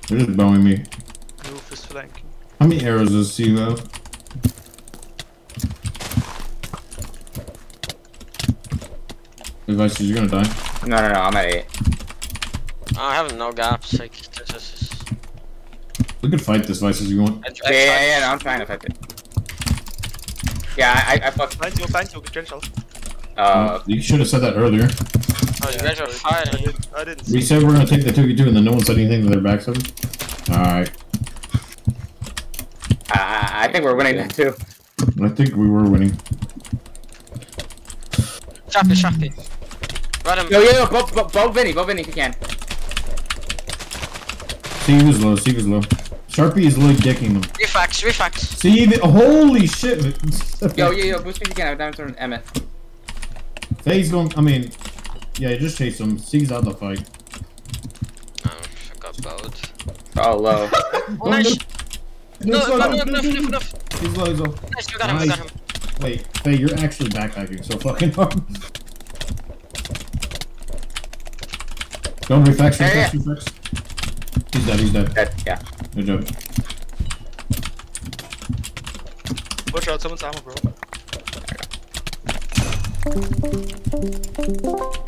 They're just bowing me. Roof is flanking. How many arrows does C have? Advice is you're gonna die. No, I'm at 8. I have no gaps. Like, this is... We could fight this Vice if you want. Yeah, no, I'm trying to fight it. Yeah, I fucked. Find you, get yourself. You should have said that earlier. Oh, you guys are fighting. I didn't We see. said we're gonna take the 2v2 and then no one said anything to their backs of it. Alright. I think we're winning that too. I think we were winning. Sharpie. Run him. Yo, bow Vinny if you can. C was low, Sharpie is literally dicking them. Refax. See, holy shit! Yo, boost me if you can. I'm down to Emmett. Faye's going, I mean, yeah, just chase him. C's out the fight. Oh, I got both. Oh, low. Oh, nice. No, enough. He's low. Nice, we got him. Wait, Faye, you're actually backpacking so fucking hard. Don't reflex. He's dead. Yeah. Good job. Watch out, someone's ammo, bro.